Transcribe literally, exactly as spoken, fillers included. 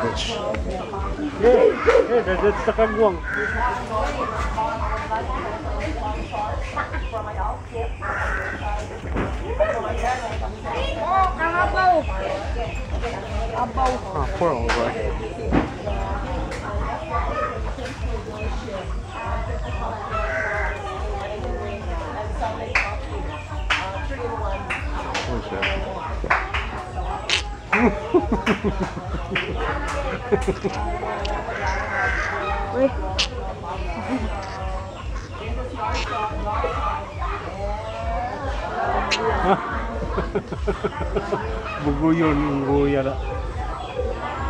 cabbage. Yeah, yeah, that, that's the kagwang. Ah, poor old boy. What's that? Wait. Bugo yun, bugo yata.